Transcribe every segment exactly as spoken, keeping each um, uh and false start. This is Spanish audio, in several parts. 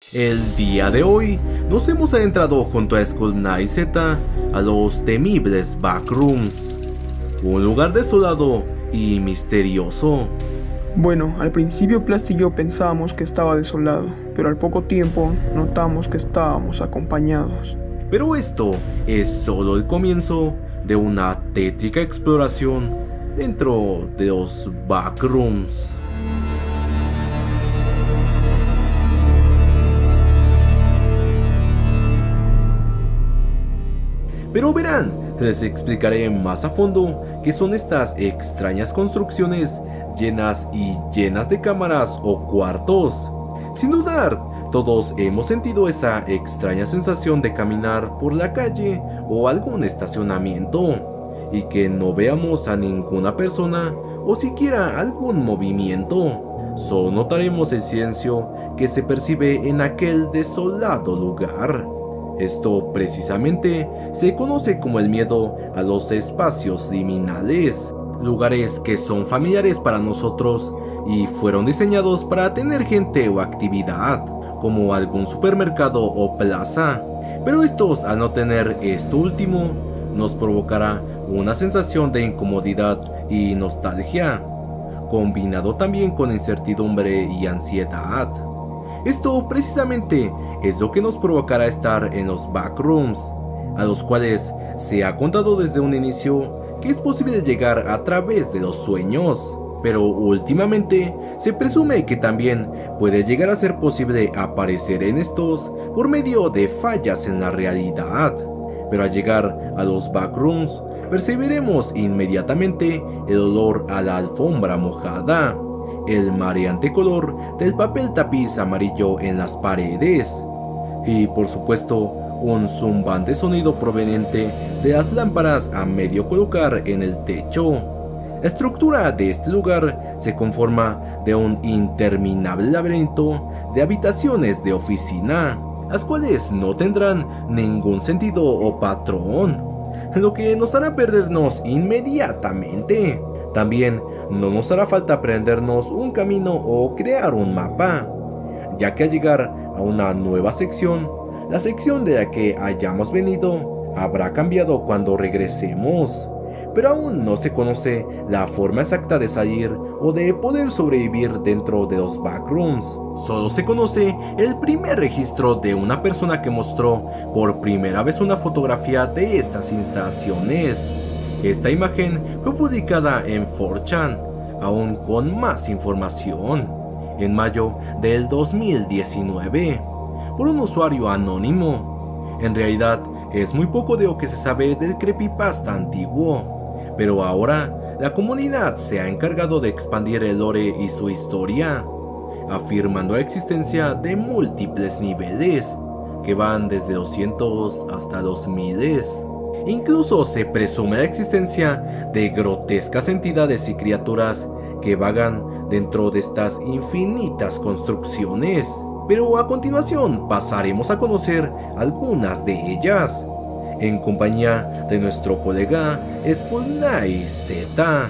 El día de hoy nos hemos adentrado junto a Skull Knight Z a los temibles Backrooms, un lugar desolado y misterioso. Bueno, al principio Plasti y yo pensábamos que estaba desolado, pero al poco tiempo notamos que estábamos acompañados. Pero esto es solo el comienzo de una tétrica exploración dentro de los Backrooms. Pero verán, les explicaré más a fondo qué son estas extrañas construcciones llenas y llenas de cámaras o cuartos. Sin dudar, todos hemos sentido esa extraña sensación de caminar por la calle o algún estacionamiento y que no veamos a ninguna persona o siquiera algún movimiento. Solo notaremos el silencio que se percibe en aquel desolado lugar. Esto precisamente se conoce como el miedo a los espacios liminales, lugares que son familiares para nosotros y fueron diseñados para tener gente o actividad, como algún supermercado o plaza, pero estos, al no tener esto último, nos provocará una sensación de incomodidad y nostalgia, combinado también con incertidumbre y ansiedad. Esto precisamente es lo que nos provocará estar en los Backrooms, a los cuales se ha contado desde un inicio que es posible llegar a través de los sueños, pero últimamente se presume que también puede llegar a ser posible aparecer en estos por medio de fallas en la realidad. Pero al llegar a los Backrooms percibiremos inmediatamente el olor a la alfombra mojada, el mareante color del papel tapiz amarillo en las paredes y por supuesto un zumbante sonido proveniente de las lámparas a medio colocar en el techo. La estructura de este lugar se conforma de un interminable laberinto de habitaciones de oficina, las cuales no tendrán ningún sentido o patrón, lo que nos hará perdernos inmediatamente. También no nos hará falta aprendernos un camino o crear un mapa, ya que al llegar a una nueva sección, la sección de la que hayamos venido habrá cambiado cuando regresemos, pero aún no se conoce la forma exacta de salir o de poder sobrevivir dentro de los Backrooms. Solo se conoce el primer registro de una persona que mostró por primera vez una fotografía de estas instalaciones. Esta imagen fue publicada en cuatro chan, aún con más información, en mayo del dos mil diecinueve, por un usuario anónimo. En realidad, es muy poco de lo que se sabe del creepypasta antiguo, pero ahora la comunidad se ha encargado de expandir el lore y su historia, afirmando la existencia de múltiples niveles, que van desde los cientos hasta los miles. Incluso se presume la existencia de grotescas entidades y criaturas que vagan dentro de estas infinitas construcciones. Pero a continuación pasaremos a conocer algunas de ellas, en compañía de nuestro colega Skull Knight Z.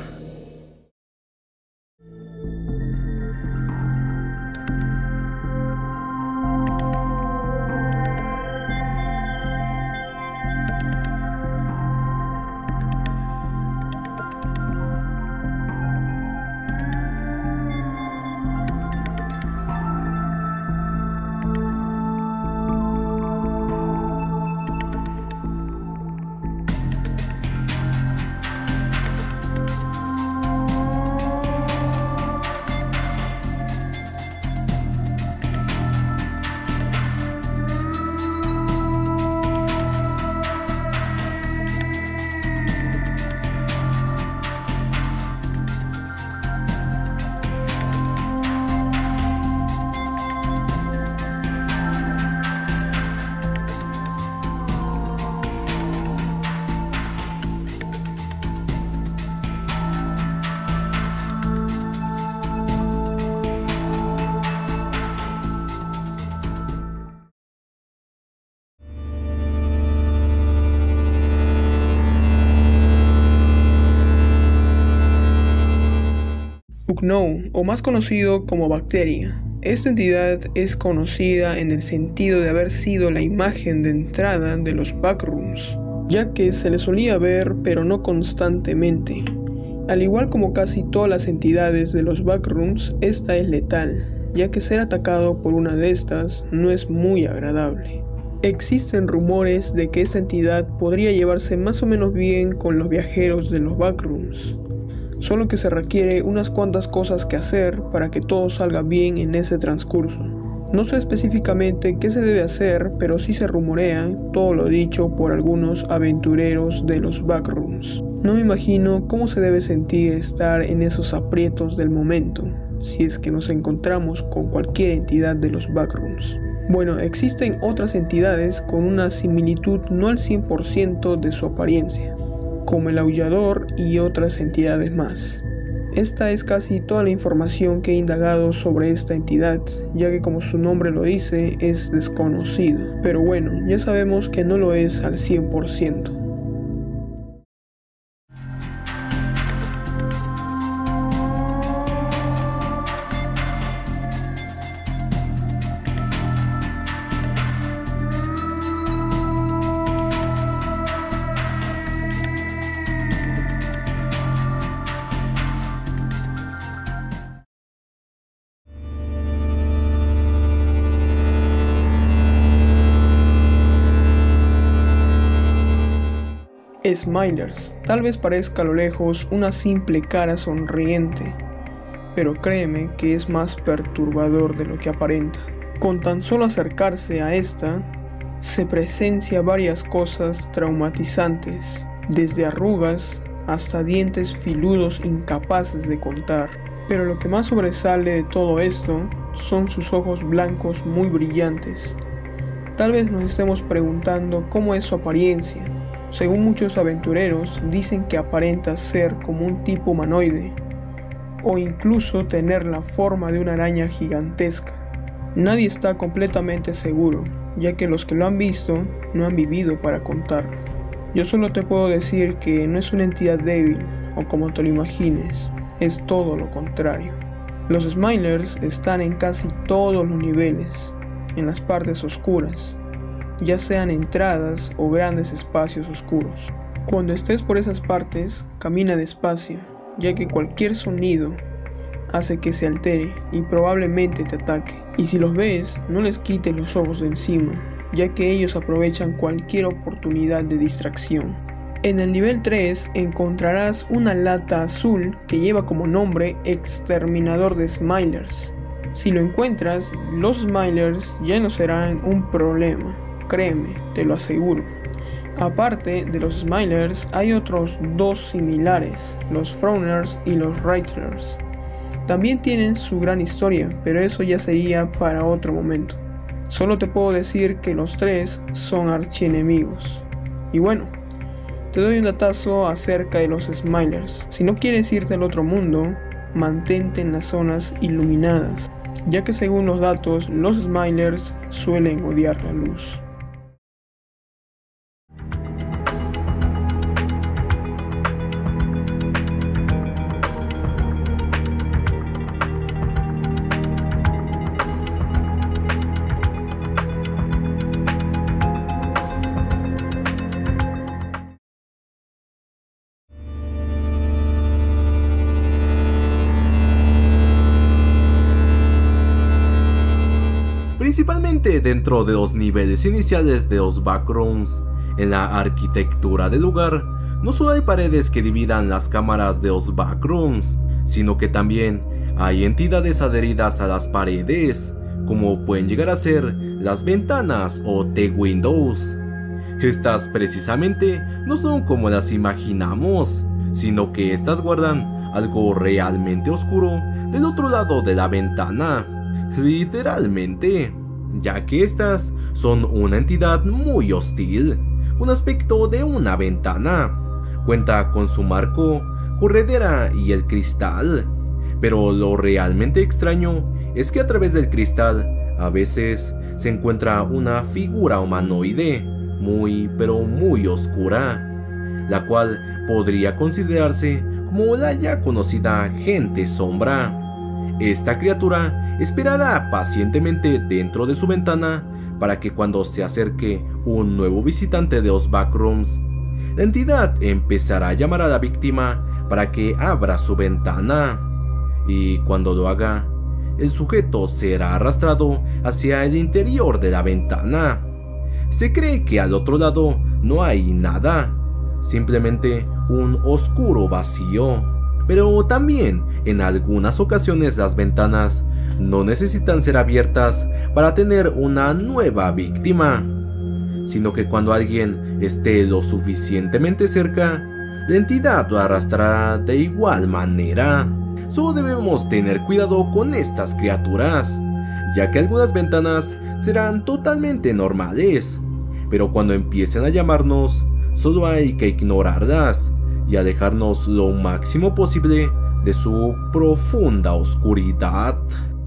Unknown, o más conocido como Bacteria, Esta entidad es conocida en el sentido de haber sido la imagen de entrada de los backrooms, ya que se le solía ver pero no constantemente. Al igual como casi todas las entidades de los backrooms, esta es letal, ya que ser atacado por una de estas no es muy agradable. Existen rumores de que esta entidad podría llevarse más o menos bien con los viajeros de los backrooms, solo que se requiere unas cuantas cosas que hacer para que todo salga bien en ese transcurso. No sé específicamente qué se debe hacer, pero sí se rumorea todo lo dicho por algunos aventureros de los backrooms. No me imagino cómo se debe sentir estar en esos aprietos del momento, si es que nos encontramos con cualquier entidad de los backrooms. Bueno, existen otras entidades con una similitud no al cien por ciento de su apariencia, como el aullador y otras entidades más. Esta es casi toda la información que he indagado sobre esta entidad, ya que como su nombre lo dice, es desconocido. Pero bueno, ya sabemos que no lo es al cien por ciento. Smilers. Tal vez parezca a lo lejos una simple cara sonriente, pero créeme que es más perturbador de lo que aparenta. Con tan solo acercarse a esta, se presencia varias cosas traumatizantes, desde arrugas hasta dientes filudos incapaces de contar. Pero lo que más sobresale de todo esto son sus ojos blancos muy brillantes. Tal vez nos estemos preguntando cómo es su apariencia. Según muchos aventureros, dicen que aparenta ser como un tipo humanoide, o incluso tener la forma de una araña gigantesca. Nadie está completamente seguro, ya que los que lo han visto no han vivido para contarlo. Yo solo te puedo decir que no es una entidad débil, o como te lo imagines, es todo lo contrario. Los Smilers están en casi todos los niveles, en las partes oscuras, ya sean entradas o grandes espacios oscuros. Cuando estés por esas partes, camina despacio, ya que cualquier sonido hace que se altere y probablemente te ataque. Y si los ves, no les quites los ojos de encima, ya que ellos aprovechan cualquier oportunidad de distracción. En el nivel tres encontrarás una lata azul que lleva como nombre Exterminador de Smilers. Si lo encuentras, los Smilers ya no serán un problema. Créeme, te lo aseguro. Aparte de los Smilers, hay otros dos similares, los Frowners y los Rattlers. También tienen su gran historia, pero eso ya sería para otro momento. Solo te puedo decir que los tres son archienemigos. Y bueno, te doy un datazo acerca de los Smilers. Si no quieres irte al otro mundo, mantente en las zonas iluminadas, ya que según los datos, los Smilers suelen odiar la luz. Principalmente dentro de los niveles iniciales de los backrooms, en la arquitectura del lugar, no solo hay paredes que dividan las cámaras de los backrooms, sino que también hay entidades adheridas a las paredes, como pueden llegar a ser las ventanas o T-windows. Estas precisamente no son como las imaginamos, sino que estas guardan algo realmente oscuro del otro lado de la ventana. Literalmente, ya que estas son una entidad muy hostil, con aspecto de una ventana. Cuenta con su marco, corredera y el cristal, pero lo realmente extraño es que a través del cristal a veces se encuentra una figura humanoide muy pero muy oscura, la cual podría considerarse como la ya conocida Gente Sombra. Esta criatura esperará pacientemente dentro de su ventana para que cuando se acerque un nuevo visitante de los backrooms, la entidad empezará a llamar a la víctima para que abra su ventana, y cuando lo haga, el sujeto será arrastrado hacia el interior de la ventana. Se cree que al otro lado no hay nada, simplemente un oscuro vacío. Pero también en algunas ocasiones las ventanas no necesitan ser abiertas para tener una nueva víctima, sino que cuando alguien esté lo suficientemente cerca, la entidad lo arrastrará de igual manera. Solo debemos tener cuidado con estas criaturas, ya que algunas ventanas serán totalmente normales, pero cuando empiecen a llamarnos, solo hay que ignorarlas y alejarnos lo máximo posible de su profunda oscuridad.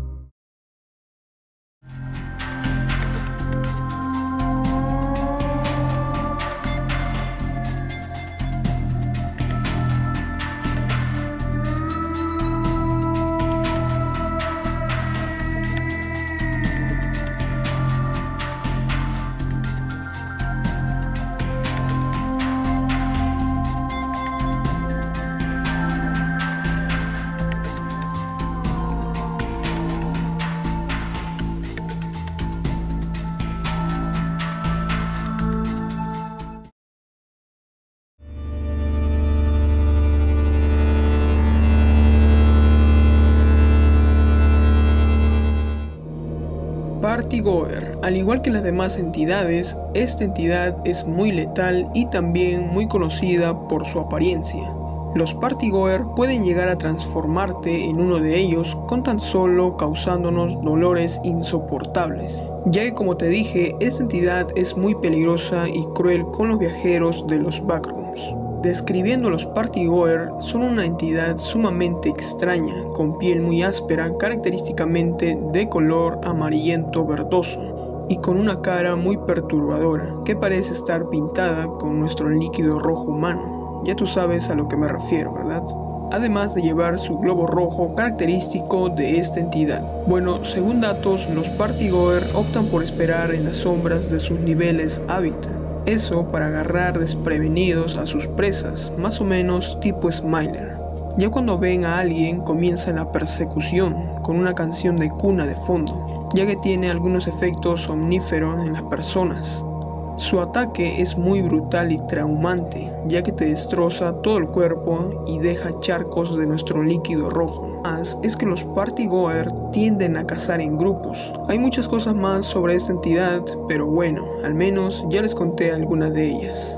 Partygoer. Al igual que las demás entidades, esta entidad es muy letal y también muy conocida por su apariencia. Los Partygoer pueden llegar a transformarte en uno de ellos con tan solo causándonos dolores insoportables, ya que, como te dije, esta entidad es muy peligrosa y cruel con los viajeros de los backrooms. Describiendo, los Partygoer son una entidad sumamente extraña, con piel muy áspera, característicamente de color amarillento verdoso, y con una cara muy perturbadora, que parece estar pintada con nuestro líquido rojo humano. Ya tú sabes a lo que me refiero, ¿verdad? Además de llevar su globo rojo característico de esta entidad. Bueno, según datos, los Partygoer optan por esperar en las sombras de sus niveles hábitat. Eso para agarrar desprevenidos a sus presas, más o menos tipo Smiler. Ya cuando ven a alguien comienza la persecución con una canción de cuna de fondo, ya que tiene algunos efectos somníferos en las personas. Su ataque es muy brutal y traumante, ya que te destroza todo el cuerpo y deja charcos de nuestro líquido rojo. Más es que los Partygoer tienden a cazar en grupos. Hay muchas cosas más sobre esta entidad, pero bueno, al menos ya les conté algunas de ellas.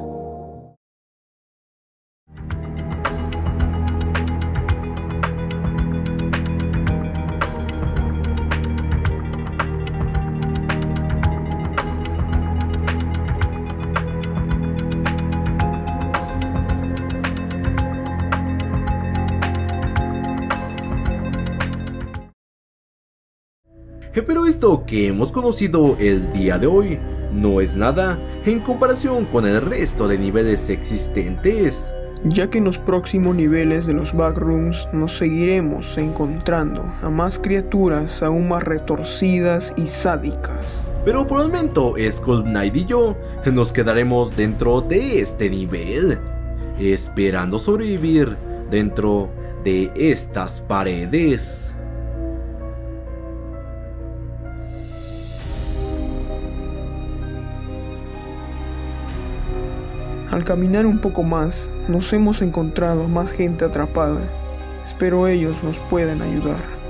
Pero esto que hemos conocido el día de hoy no es nada en comparación con el resto de niveles existentes, ya que en los próximos niveles de los backrooms nos seguiremos encontrando a más criaturas aún más retorcidas y sádicas. Pero por el momento Skull Knight y yo nos quedaremos dentro de este nivel, esperando sobrevivir dentro de estas paredes. Al caminar un poco más, nos hemos encontrado más gente atrapada. Espero ellos nos puedan ayudar.